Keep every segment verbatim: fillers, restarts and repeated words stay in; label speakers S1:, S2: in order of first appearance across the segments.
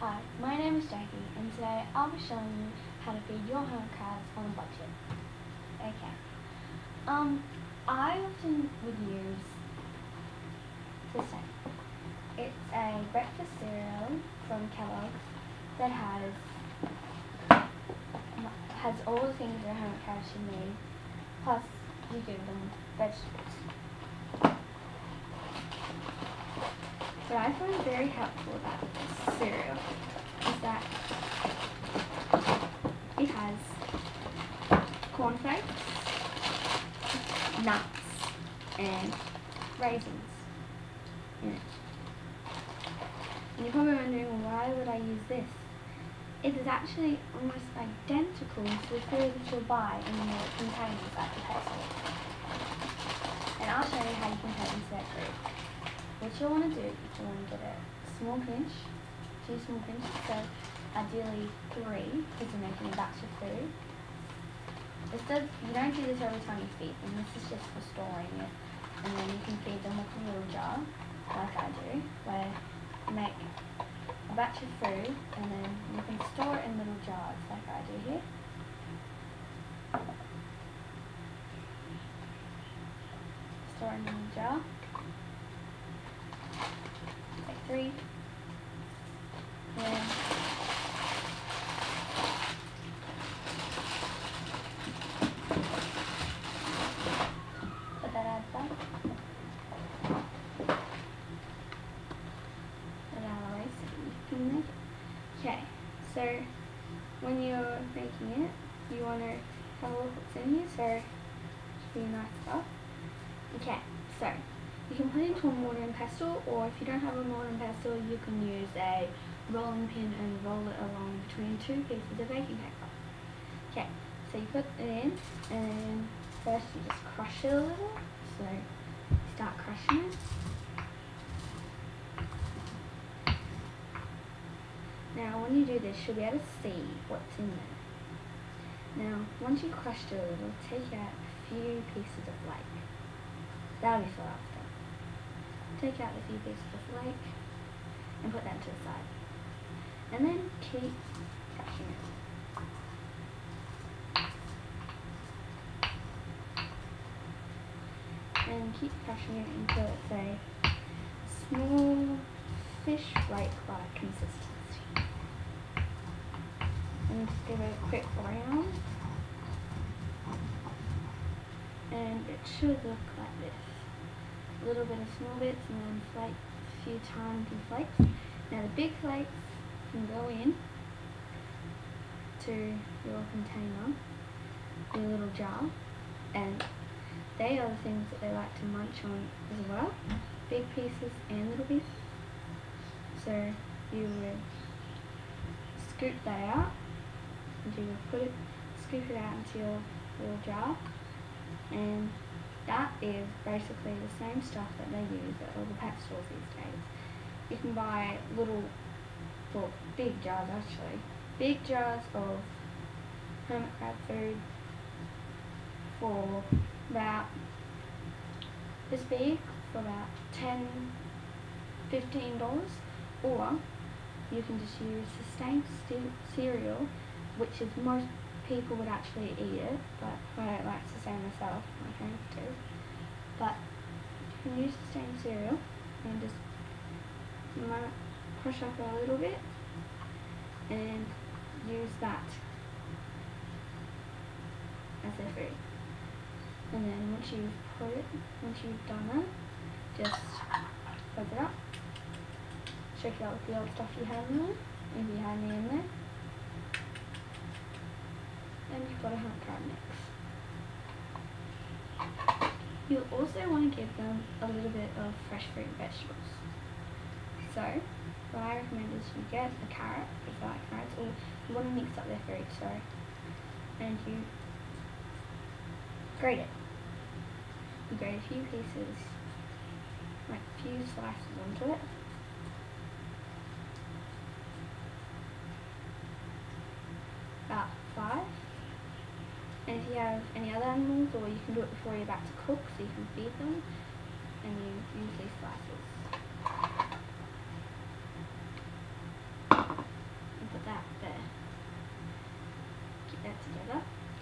S1: Hi, my name is Jackie, and today I'll be showing you how to feed your hermit crabs on a budget. Okay. Um, I often would use this thing. It's a breakfast cereal from Kellogg's that has has all the things that a hermit crab should need. Plus, you give them vegetables. What I find very helpful about this cereal is that it has cornflakes, nuts, and raisins in it. And you're probably wondering, why would I use this? It is actually almost identical to the food that you'll buy in the containers at the pet store. And I'll show you how you can put into that food. What you'll want to do is you'll want to get a small pinch, two small pinches, so ideally three, because you're making a batch of food. This does, you don't do this every time you feed them, this is just for storing it. And then you can feed them with a little jar, like I do, where you make a batch of food and then you can store it in little jars, like I do here. Store it in a little jar. Like three. And put that out of the Put it out of the way so you can make it. Okay, so when you're making it, you want to have a look what's in here, so it should be nice stuff. Okay, so you can put it into a mortar and pestle, or if you don't have a mortar and pestle, you can use a rolling pin and roll it along between two pieces of baking paper. Okay, so you put it in, and first you just crush it a little. So you start crushing it. Now when you do this, you'll be able to see what's in there. Now once you crushed it a little, take out a few pieces of flake. That'll be for after. Take out a few pieces of flake and put them to the side. And then keep crushing it. And keep crushing it until it's a small fish flake-like consistency. And just give it a quick brown. And it should look like this. A little bit of small bits and then flake, a few tiny flakes. Now the big flakes can go in to your container, your little jar, and they are the things that they like to munch on as well, big pieces and little pieces. So you would scoop that out, and you would put it, scoop it out into your little jar, and that is basically the same stuff that they use at all the pet stores these days. You can buy little, well, big jars actually, big jars of hermit crab food for about this big, for about ten, fifteen dollars, or you can just use sustained cereal, which is most people would actually eat it, but I don't like to say myself, my friends do. But you can use sustained cereal and just crush up a little bit and use that as their food. And then once you've put it, once you've done that, just close it up, shake it out with the old stuff you had in there, if you had any in there. And you've got a hermit crab mix. You'll also want to give them a little bit of fresh fruit and vegetables. So, what I recommend is you get a carrot, if you like carrots, or you want to mix up their food, sorry, and you grate it. You grate a few pieces, like a few slices onto it. About five. And if you have any other animals, or you can do it before you're about to cook, so you can feed them, and you use these slices. together.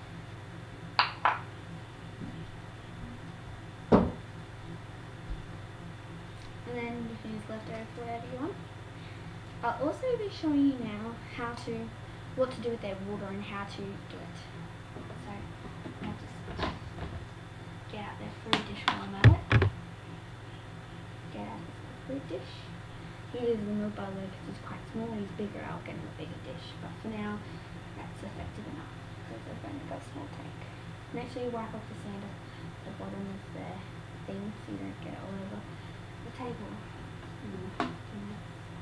S1: And then you can use leftover for whatever you want. I'll also be showing you now how to, what to do with their water and how to do it. So I'll just get out their fruit dish while I'm at it. Get out this fruit dish. He uses the milk by the way because he's quite small. He's bigger, I'll get him a bigger dish. But for now, that's effective enough because I've only got a small tank. Make sure you wipe off the sand at the bottom of the thing so you don't get it all over the table. Mm. Mm.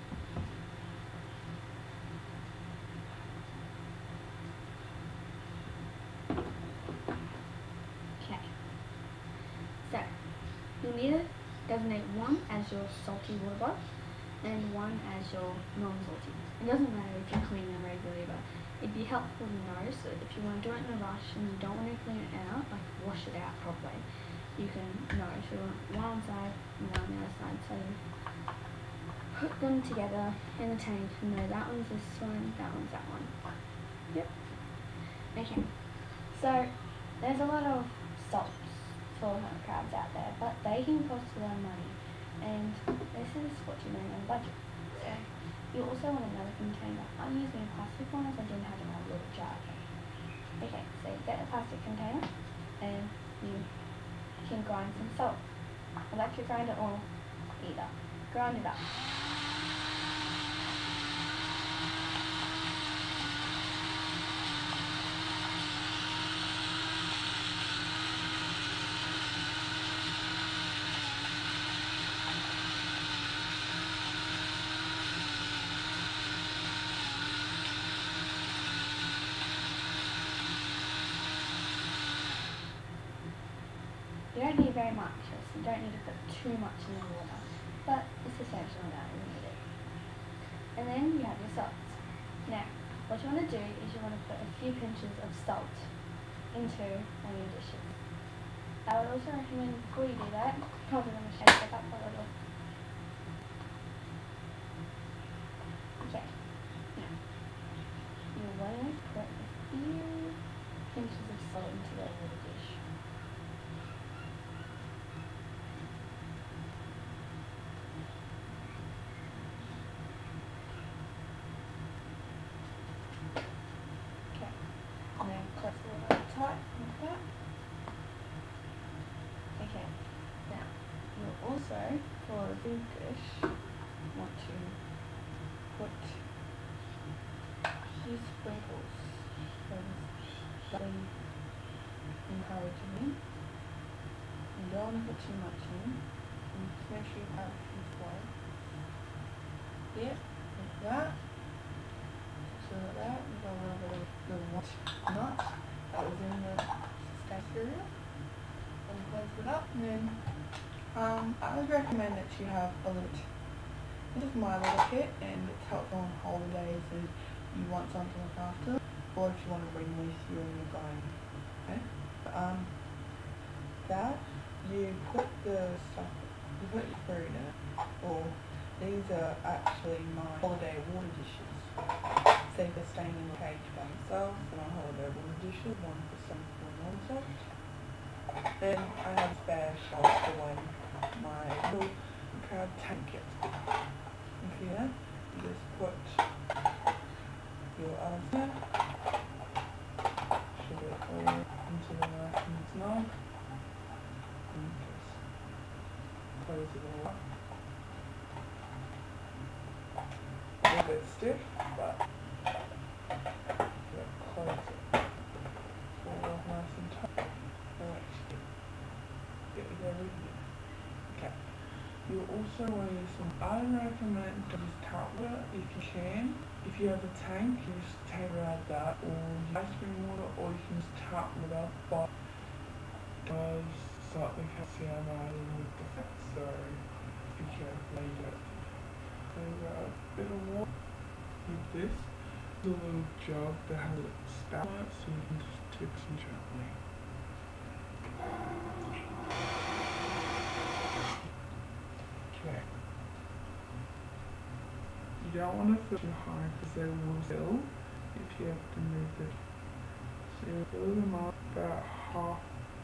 S1: Okay. So, you need to designate one as your salty water bottle and one as your non-salty. It doesn't matter if you clean them regularly, but it'd be helpful to know. So if you want to do it in a rush and you don't want to clean it out, like wash it out properly, you can know. So you want one on side and one on the other side. So you put them together in the tank and know that one's this one, that one's that one. Yep. Okay. So there's a lot of salts for hermit crabs out there, but they can cost a lot of money. And this is what you need on a budget. So you also want another container. I'm using a plastic one as I didn't have another little jar. Okay, so you get a plastic container and you can grind some salt. Electric grinder or either. Grind it up. You don't need very much, so you don't need to put too much in the water, but it's essential that you need it. And then you have your salts. Now, what you want to do is you want to put a few pinches of salt into one of your dishes. I would also recommend before you do that, probably want to shake it up a little. Okay, now you want to put a few pinches of salt into that little dish. Okay, now you'll also, for a big dish, want to put a few sprinkles of slightly encouraging. You don't want to put too much in, and just make sure you have a few spoils. Yeah, like that. So like that, you got a little bit of the nut that was in the cereal. And close it up, and then um, I would recommend that you have a little, this is my little kit, and it's helpful on holidays if you want something to look after, or if you want to bring with you when you're going. Okay? Um, that, you put the stuff, you put your food in it, or these are actually my holiday water dishes. So they're staying in the cage by themselves, so my holiday water dishes, one for some for non-salt. Then I have spare shelves for when my little crab tank gets big. And for that, you just put your other there, shove it all into the nice and snug, and just close it all up. A little bit stiff, but just close it all up nice and tight. Okay. You also want to use some, I recommend to use tap water if you can. If you have a tank, use tap water like that, or ice cream water, or you can use tap water, but it does slightly calcium with the fat, so be careful later. So you got a bit of water with this, the little jug that has a spout on it, so you can just tip some gently. Okay. You don't want to fill too high because they will fill if you have to move it
S2: and fill them up about half.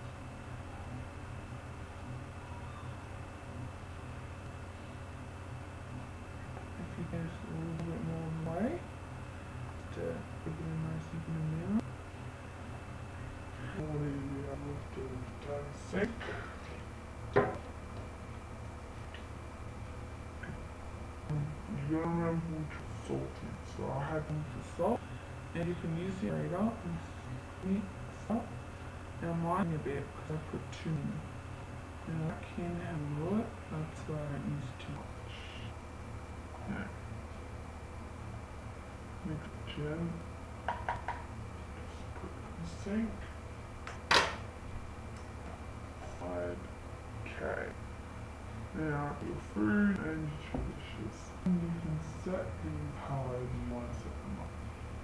S2: If you guys a little bit more on the way, to give it a nice even amount. What do you have to sink? You gotta remember which is salty. So I had them for salt, and you can use it right up and sweet salt. Now mine a bit because I put too many. Now I can handle it, that's why I don't use too much. Yeah. Mix it in. Just put it in the sink. five K. Now your food and your dishes. And you can set these however you want to set them up.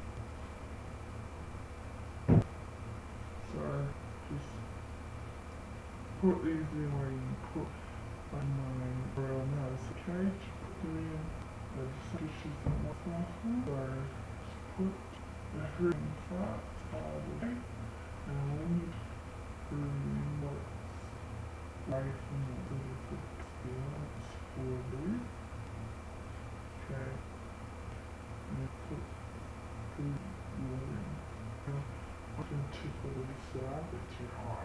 S2: So just put these in where you put on my royal mouse cage, put them in the dishes in the sauce. So just put the food in fat all the way and leave food in what's away from the little experience for a bit. Okay. And then put food water in. Now I'm going to tip it a bit so out, but too hot.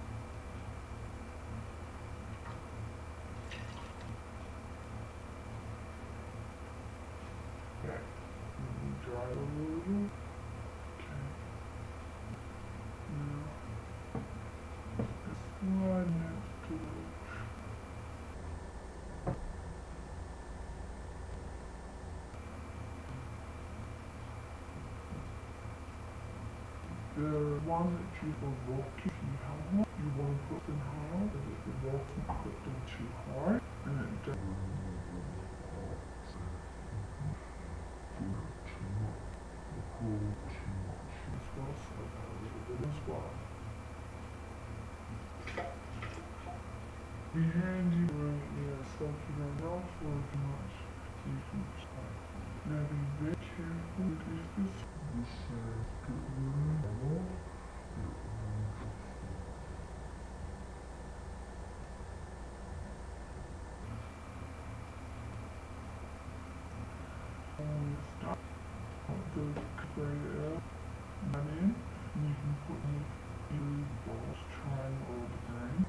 S2: Okay. Let me dry it a little. Okay. Now, slide next to the The one that you will rock if you have one, you want to put them hard, but if you rock and put them too hard, and it doesn't as well, so a little bit as well. Be handy when you're soaking them off or too much, you can try. Now be very careful with this. This is good. Stop the grated onion, and you can put in your balls, triangle or the grain.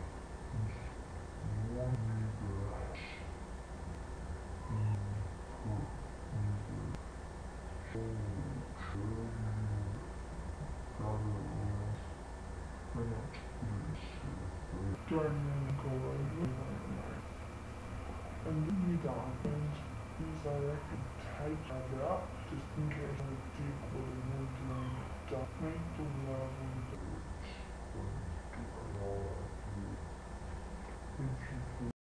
S2: Don't really go over it. And when you're done, these I reckon take it out, just in case I do put it in the dark. Make the level.